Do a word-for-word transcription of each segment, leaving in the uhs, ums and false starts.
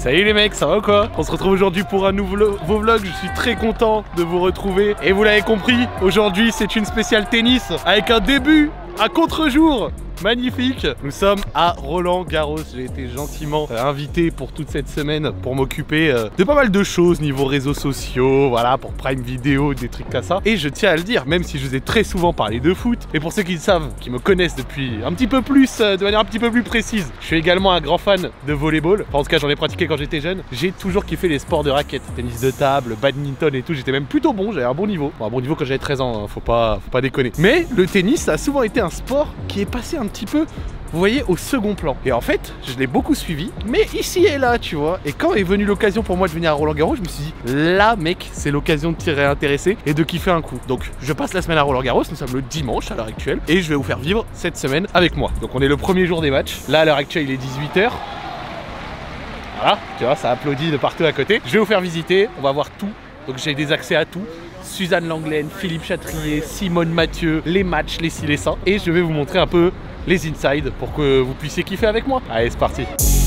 Salut les mecs, ça va ou quoi? On se retrouve aujourd'hui pour un nouveau vlog, je suis très content de vous retrouver. Et vous l'avez compris, aujourd'hui c'est une spéciale tennis avec un début à contre-jour magnifique. Nous sommes à Roland-Garros. J'ai été gentiment invité pour toute cette semaine pour m'occuper de pas mal de choses niveau réseaux sociaux, voilà, pour Prime Video, des trucs comme ça. Et je tiens à le dire, même si je vous ai très souvent parlé de foot, et pour ceux qui le savent, qui me connaissent depuis un petit peu plus, de manière un petit peu plus précise, je suis également un grand fan de volleyball. Enfin, en tout cas, j'en ai pratiqué quand j'étais jeune. J'ai toujours kiffé les sports de raquettes, tennis de table, badminton et tout. J'étais même plutôt bon, j'avais un bon niveau. Bon, un bon niveau quand j'avais treize ans, hein, faut pas, faut pas déconner. Mais le tennis, ça a souvent été un sport qui est passé un petit peu, vous voyez, au second plan. Et en fait, je l'ai beaucoup suivi, mais ici et là, tu vois. Et quand est venue l'occasion pour moi de venir à Roland-Garros, je me suis dit, là, mec, c'est l'occasion de t'y réintéresser et de kiffer un coup. Donc, je passe la semaine à Roland-Garros, nous sommes le dimanche à l'heure actuelle, et je vais vous faire vivre cette semaine avec moi. Donc, on est le premier jour des matchs. Là, à l'heure actuelle, il est dix-huit heures. Voilà, tu vois, ça applaudit de partout à côté. Je vais vous faire visiter, on va voir tout. Donc, j'ai des accès à tout. Suzanne Lenglen, Philippe Chatrier, Simone Mathieu, les matchs, les ci, les ça. Et je vais vous montrer un peu les insides pour que vous puissiez kiffer avec moi. Allez, c'est parti.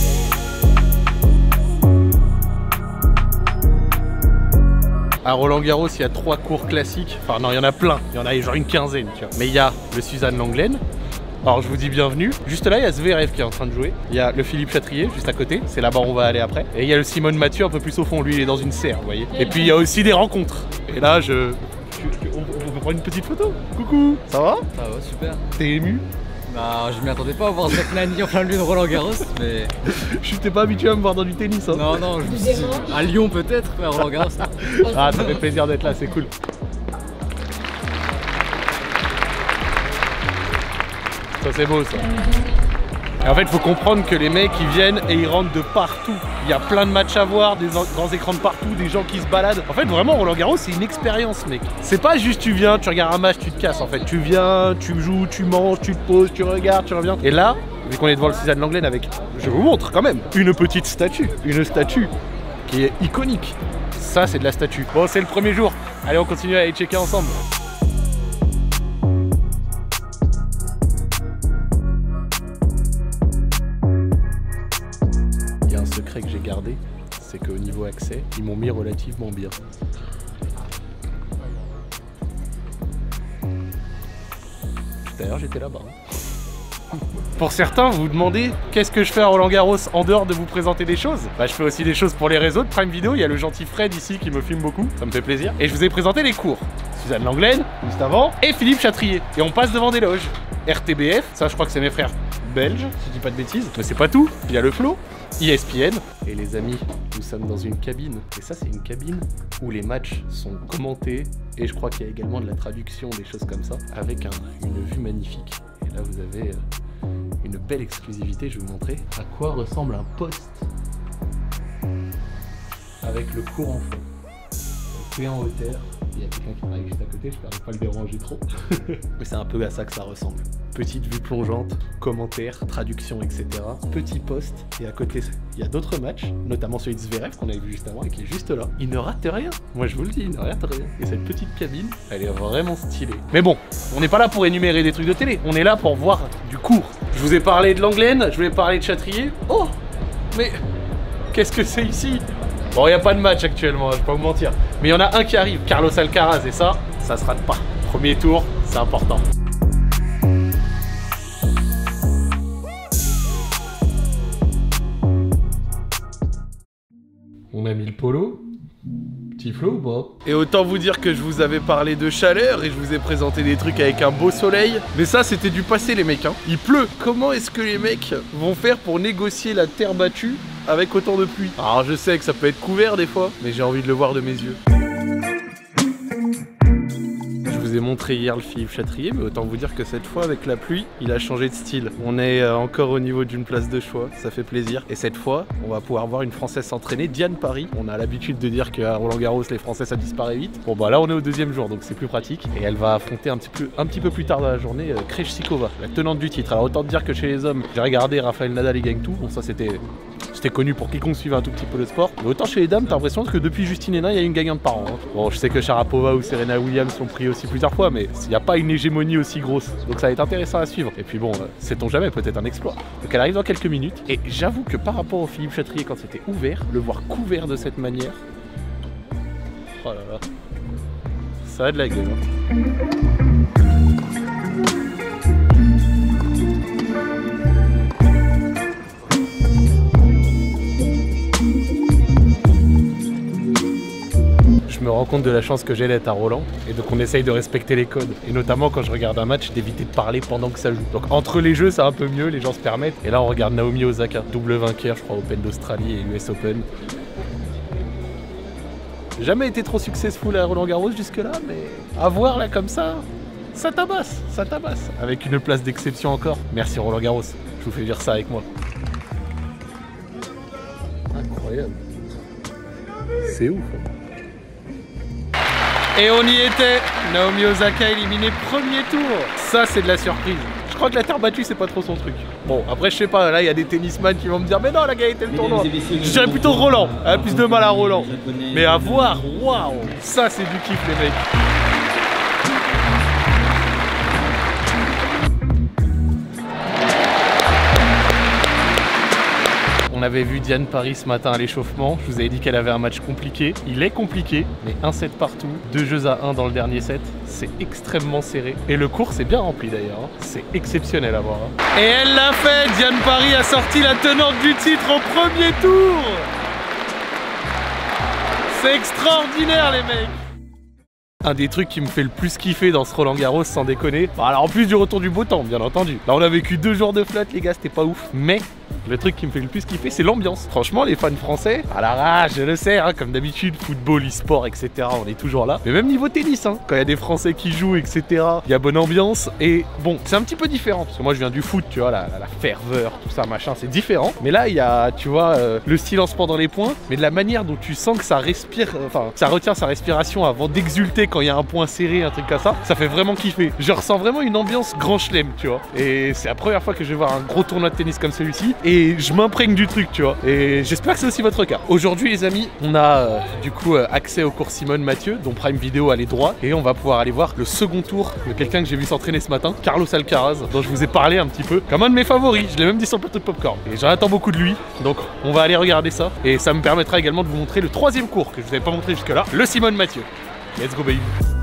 À Roland-Garros, il y a trois cours classiques. Enfin non, il y en a plein. Il y en a genre une quinzaine, tu vois. Mais il y a le Suzanne Lenglen. Alors je vous dis bienvenue. Juste là, il y a Zverev qui est en train de jouer. Il y a le Philippe Chatrier juste à côté. C'est là-bas où on va aller après. Et il y a le Simone Mathieu un peu plus au fond. Lui, il est dans une serre, vous voyez. Et puis il y a aussi des rencontres. Et là, je... On peut prendre une petite photo. Coucou. Ça va? Ça va, super. T'es ému? Bah, je m'y attendais pas à voir cette Nani en plein milieu de Roland-Garros, mais... Je t'ai pas habitué à me voir dans du tennis, hein. Non, non, je me suis dit... À Lyon peut-être, mais à Roland-Garros. Ah, ça fait plaisir d'être là, c'est cool. Ça c'est beau ça. Et en fait, il faut comprendre que les mecs ils viennent et ils rentrent de partout. Il y a plein de matchs à voir, des grands écrans de partout, des gens qui se baladent. En fait, vraiment, Roland-Garros, c'est une expérience, mec. C'est pas juste tu viens, tu regardes un match, tu te casses. En fait, tu viens, tu joues, tu manges, tu te poses, tu regardes, tu reviens. Et là, vu qu'on est devant le Suzanne Lenglen avec, je vous montre quand même, une petite statue. Une statue qui est iconique. Ça, c'est de la statue. Bon, c'est le premier jour. Allez, on continue à aller checker ensemble. Que j'ai gardé, c'est qu'au niveau accès, ils m'ont mis relativement bien. D'ailleurs, j'étais là-bas. Pour certains, vous vous demandez qu'est-ce que je fais à Roland-Garros en dehors de vous présenter des choses. Bah, je fais aussi des choses pour les réseaux de Prime Video. Il y a le gentil Fred ici qui me filme beaucoup, ça me fait plaisir. Et je vous ai présenté les cours. Suzanne Lenglen, juste avant, et Philippe Chatrier. Et on passe devant des loges. R T B F, ça je crois que c'est mes frères belges, si je dis pas de bêtises. Mais c'est pas tout, il y a le Flow, E S P N. Et les amis, nous sommes dans une cabine. Et ça, c'est une cabine où les matchs sont commentés. Et je crois qu'il y a également de la traduction, des choses comme ça, avec un, une vue magnifique. Et là, vous avez euh, une belle exclusivité. Je vais vous montrer à quoi ressemble un poste avec le cours en fond. Donc, tout est en hauteur. Il y a quelqu'un qui arrive juste à côté, je ne vais pas le déranger trop. Mais c'est un peu à ça que ça ressemble. Petite vue plongeante, commentaires, traduction, et cetera. Petit poste, et à côté, il y a d'autres matchs, notamment celui de Zverev qu'on avait vu juste avant et qui est juste là. Il ne rate rien, moi je vous le dis, il ne rate rien. Et cette petite cabine, elle est vraiment stylée. Mais bon, on n'est pas là pour énumérer des trucs de télé, on est là pour voir du cours. Je vous ai parlé de Lenglen, je vous ai parlé de Chatrier. Oh, mais qu'est-ce que c'est ici? Bon, il n'y a pas de match actuellement, je vais pas vous mentir. Mais il y en a un qui arrive, Carlos Alcaraz, et ça, ça se rate pas. Premier tour, c'est important. On a mis le polo. Petit flow ou pas? Et autant vous dire que je vous avais parlé de chaleur et je vous ai présenté des trucs avec un beau soleil. Mais ça, c'était du passé, les mecs, hein. Il pleut. Comment est-ce que les mecs vont faire pour négocier la terre battue avec autant de pluie? Alors je sais que ça peut être couvert des fois, mais j'ai envie de le voir de mes yeux. Je vous ai montré hier le Philippe Chatrier, mais autant vous dire que cette fois avec la pluie, il a changé de style. On est encore au niveau d'une place de choix, ça fait plaisir. Et cette fois, on va pouvoir voir une Française s'entraîner, Diane Paris. On a l'habitude de dire qu'à Roland-Garros, les Français ça disparaît vite. Bon bah là on est au deuxième jour, donc c'est plus pratique. Et elle va affronter un petit peu, un petit peu plus tard dans la journée euh, Krejcikova, la tenante du titre. Alors autant dire que chez les hommes, j'ai regardé Rafael Nadal, il gagne tout. Bon ça c'était c'était connu pour quiconque suivait un tout petit peu le sport. Mais autant chez les dames, t'as l'impression que depuis Justine Henin, il y a une gagnante par an. Hein. Bon, je sais que Sharapova ou Serena Williams sont pris aussi plusieurs fois, mais il n'y a pas une hégémonie aussi grosse. Donc ça va être intéressant à suivre. Et puis bon, euh, sait-on jamais, peut-être un exploit. Donc elle arrive dans quelques minutes. Et j'avoue que par rapport au Philippe Chatrier quand c'était ouvert, le voir couvert de cette manière, oh là là, ça a de la gueule. Hein. Je me rends compte de la chance que j'ai d'être à Roland et donc on essaye de respecter les codes et notamment quand je regarde un match d'éviter de parler pendant que ça joue. Donc entre les jeux c'est un peu mieux, les gens se permettent et là on regarde Naomi Osaka, double vainqueur je crois Open d'Australie et U S Open. J'ai jamais été trop successful à Roland Garros jusque là mais à voir là comme ça, ça tabasse, ça tabasse. Avec une place d'exception encore. Merci Roland Garros, je vous fais dire ça avec moi. Incroyable. C'est ouf. Hein. Et on y était, Naomi Osaka éliminée premier tour. Ça c'est de la surprise. Je crois que la terre battue c'est pas trop son truc. Bon après je sais pas, là il y a des tennisman qui vont me dire mais non elle a gagné le tournoi. Je dirais plutôt Roland, elle a plus de mal à Roland. Mais à voir, waouh, ça c'est du kiff les mecs. On avait vu Diane Paris ce matin à l'échauffement, je vous avais dit qu'elle avait un match compliqué. Il est compliqué, mais un set partout, deux jeux à un dans le dernier set, c'est extrêmement serré. Et le court c'est bien rempli d'ailleurs, hein. C'est exceptionnel à voir. Hein. Et elle l'a fait, Diane Paris a sorti la tenante du titre au premier tour. C'est extraordinaire les mecs. Un des trucs qui me fait le plus kiffer dans ce Roland Garros, sans déconner. Bon, alors en plus du retour du beau temps, bien entendu. Là on a vécu deux jours de flotte les gars, c'était pas ouf. Mais le truc qui me fait le plus kiffer, c'est l'ambiance. Franchement, les fans français, à la rage, je le sais, hein, comme d'habitude, football, e-sport, et cetera. On est toujours là. Mais même niveau tennis, hein, quand il y a des Français qui jouent, et cetera. Il y a bonne ambiance. Et bon, c'est un petit peu différent. Parce que moi, je viens du foot, tu vois, la, la, la ferveur, tout ça, machin, c'est différent. Mais là, il y a, tu vois, euh, le silence pendant les points. Mais de la manière dont tu sens que ça respire, enfin, que ça retient sa respiration avant d'exulter quand il y a un point serré, un truc comme ça, ça fait vraiment kiffer. Je ressens vraiment une ambiance grand chelem, tu vois. Et c'est la première fois que je vais voir un gros tournoi de tennis comme celui-ci. Et je m'imprègne du truc, tu vois. Et j'espère que c'est aussi votre cas. Aujourd'hui, les amis, on a euh, du coup euh, accès au cours Simone Mathieu, dont Prime Video allait droit. Et on va pouvoir aller voir le second tour de quelqu'un que j'ai vu s'entraîner ce matin, Carlos Alcaraz, dont je vous ai parlé un petit peu, comme un de mes favoris. Je l'ai même dit sur le plateau de Popcorn. Et j'en attends beaucoup de lui. Donc, on va aller regarder ça. Et ça me permettra également de vous montrer le troisième cours que je vous avais pas montré jusque-là, le Simone Mathieu. Let's go, baby.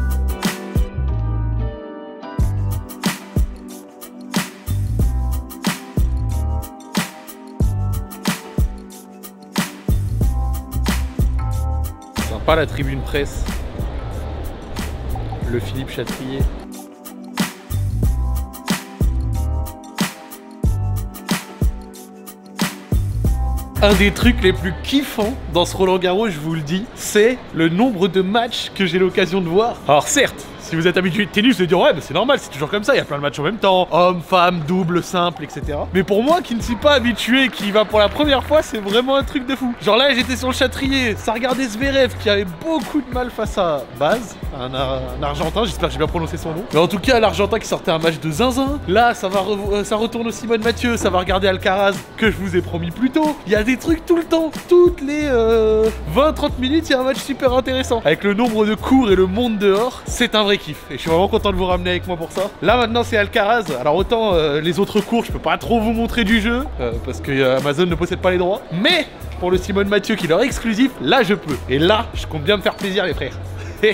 Pas la tribune presse, le Philippe Chatrier. Un des trucs les plus kiffants dans ce Roland Garros, je vous le dis, c'est le nombre de matchs que j'ai l'occasion de voir. Alors certes, si vous êtes habitué de tennis, vous allez dire ouais, mais c'est normal, c'est toujours comme ça, il y a plein de matchs en même temps, hommes, femmes, double, simple, et cetera. Mais pour moi qui ne suis pas habitué, qui y va pour la première fois, c'est vraiment un truc de fou. Genre là, j'étais sur le Chatrier, ça regardait Zverev qui avait beaucoup de mal face à Baz, un, Ar un Argentin, j'espère que j'ai bien prononcé son nom. Mais en tout cas, l'Argentin qui sortait un match de zinzin. Là, ça, va re ça retourne au Simone Mathieu, ça va regarder Alcaraz, que je vous ai promis plus tôt. Il y a des trucs tout le temps, toutes les euh, vingt trente minutes, il y a un match super intéressant. Avec le nombre de cours et le monde dehors, c'est un vrai kiff. Et je suis vraiment content de vous ramener avec moi pour ça. Là maintenant c'est Alcaraz. Alors autant euh, les autres cours je peux pas trop vous montrer du jeu euh, parce que euh, Amazon ne possède pas les droits. Mais pour le Simone Mathieu qui leur est exclusif, là je peux. Et là je compte bien me faire plaisir les frères.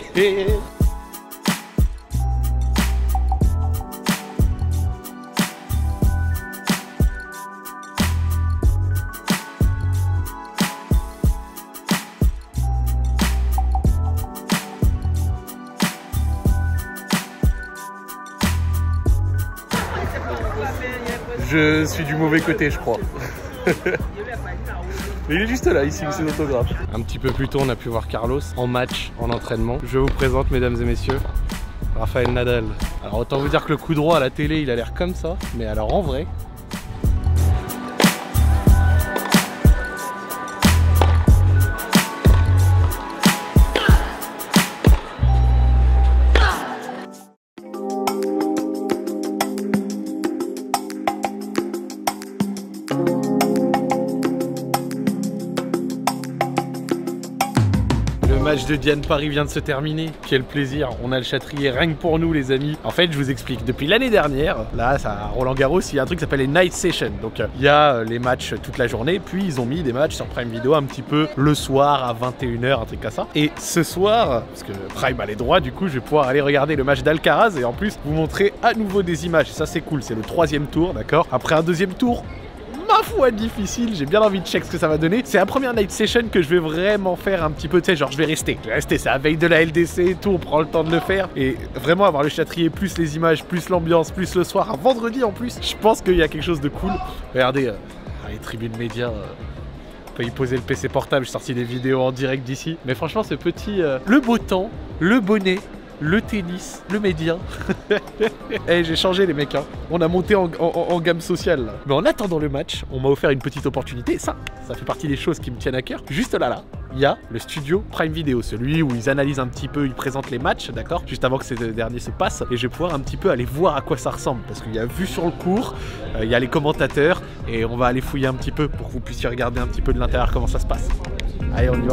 Je suis du mauvais côté, je crois. Mais il est juste là, ici, c'est l'autographe. Un petit peu plus tôt, on a pu voir Carlos en match, en entraînement. Je vous présente, mesdames et messieurs, Rafael Nadal. Alors autant vous dire que le coup droit à la télé, il a l'air comme ça. Mais alors en vrai... match de Diane Paris vient de se terminer. Quel plaisir, on a le Châtrier rien que pour nous les amis. En fait je vous explique, depuis l'année dernière, là ça, à Roland Garros, il y a un truc qui s'appelle les Night Sessions. Donc il y a les matchs toute la journée, puis ils ont mis des matchs sur Prime Video un petit peu le soir à vingt et une heures, un truc comme ça. Et ce soir, parce que Prime a les droits, du coup je vais pouvoir aller regarder le match d'Alcaraz et en plus vous montrer à nouveau des images. Et ça c'est cool, c'est le troisième tour, d'accord. Après un deuxième tour, ma foi difficile, j'ai bien envie de check ce que ça va donner. C'est la première night session que je vais vraiment faire un petit peu, tu sais, genre je vais rester. Je vais rester, c'est la veille de la L D C et tout, on prend le temps de le faire. Et vraiment avoir le Châtrier, plus les images, plus l'ambiance, plus le soir, un vendredi en plus, je pense qu'il y a quelque chose de cool. Regardez, euh, les tribunes médias, euh, on peut y poser le P C portable, j'ai sorti des vidéos en direct d'ici. Mais franchement ce petit, euh, le beau temps, le bonnet, le tennis, le média. Eh, j'ai changé les mecs, hein. On a monté en, en, en gamme sociale là. Mais en attendant le match, on m'a offert une petite opportunité. Et ça, ça fait partie des choses qui me tiennent à cœur. Juste là, là, il y a le studio Prime Video, celui où ils analysent un petit peu, ils présentent les matchs, d'accord, juste avant que ces derniers se passent. Et je vais pouvoir un petit peu aller voir à quoi ça ressemble. Parce qu'il y a vue sur le court, euh, il y a les commentateurs. Et on va aller fouiller un petit peu pour que vous puissiez regarder un petit peu de l'intérieur comment ça se passe. Allez, on y va.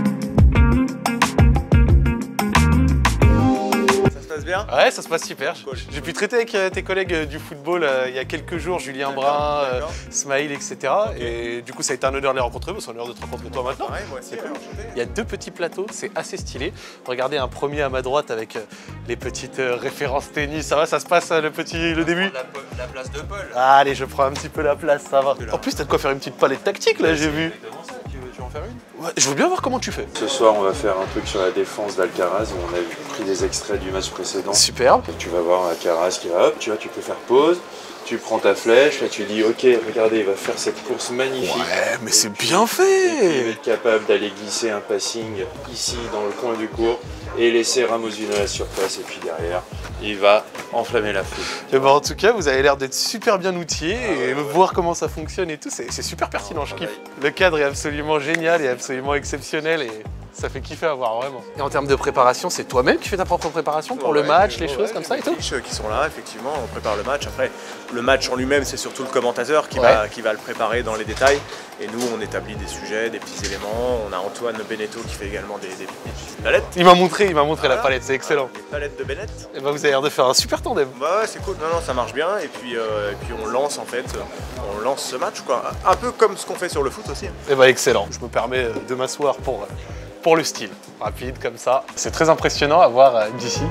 Bien. Ouais, ça se passe super. Cool. J'ai pu traiter avec euh, tes collègues euh, du football euh, il y a quelques jours, Julien Brun, euh, Smaïl, et cetera. Okay. Et du coup, ça a été un honneur de les rencontrer, mais c'est un honneur de te rencontrer toi maintenant. Ouais, moi aussi, cool. ouais, il y a deux petits plateaux, c'est assez stylé. Regardez un premier à ma droite avec euh, les petites euh, références tennis. Ça va, ça se passe euh, le petit, le début. La, la place de Paul. Ah, allez, je prends un petit peu la place, ça va. En plus, t'as de quoi faire une petite palette tactique là, j'ai vu. Ça. Tu veux, tu veux en faire une? Ouais, je veux bien voir comment tu fais. Ce soir, on va faire un truc sur la défense d'Alcaraz où on a pris des extraits du match précédent. Superbe. Et tu vas voir Alcaraz qui va, hop, tu vois, tu peux faire pause, tu prends ta flèche, là tu dis, ok, regardez, il va faire cette course magnifique. Ouais, mais c'est bien Et fait. il va être capable d'aller glisser un passing ici, dans le coin du court, et laisser Ramos-Vino à la surface, et puis derrière, il va enflammer la foule. Et bah en tout cas, vous avez l'air d'être super bien outillé ah ouais, et ouais. voir comment ça fonctionne et tout, c'est super pertinent, je kiffe. Le cadre est absolument génial et absolument exceptionnel et ça fait kiffer à voir vraiment. Et en termes de préparation, c'est toi-même qui fais ta propre préparation pour ouais, le match, les ouais, choses ouais, comme ça et tout? Les qui sont là, effectivement, on prépare le match. Après, le match en lui-même, c'est surtout le commentateur qui, ouais. va, qui va le préparer dans les détails. Et nous, on établit des sujets, des petits éléments. On a Antoine Beneteau qui fait également des, des, des petites palettes. Il m'a montré, il m'a montré voilà. la palette, c'est excellent. Les palettes de Bennett. Et bah vous avez l'air de faire un super tandem. Bah ouais, c'est cool. Non, non, ça marche bien. Et puis, euh, et puis on lance en fait, on lance ce match quoi. Un peu comme ce qu'on fait sur le foot aussi. Et bah excellent. Je me permets de m'asseoir pour, pour le style. Rapide comme ça. C'est très impressionnant à voir d'ici.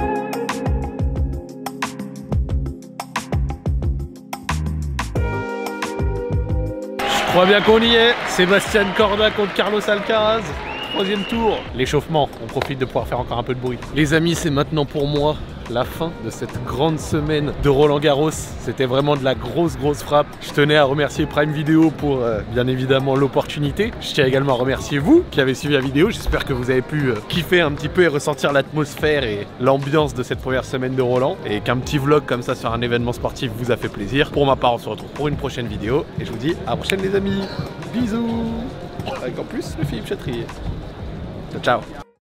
Je crois bien qu'on y est. Sébastien Corda contre Carlos Alcaraz. Troisième tour. L'échauffement, on profite de pouvoir faire encore un peu de bruit. Les amis, c'est maintenant pour moi la fin de cette grande semaine de Roland Garros. C'était vraiment de la grosse grosse frappe. Je tenais à remercier Prime Video pour euh, bien évidemment l'opportunité. Je tiens également à remercier vous qui avez suivi la vidéo. J'espère que vous avez pu euh, kiffer un petit peu et ressentir l'atmosphère et l'ambiance de cette première semaine de Roland. Et qu'un petit vlog comme ça sur un événement sportif vous a fait plaisir. Pour ma part, on se retrouve pour une prochaine vidéo. Et je vous dis à la prochaine les amis. Bisous. Avec en plus le Philippe Châtrier. Ciao ciao.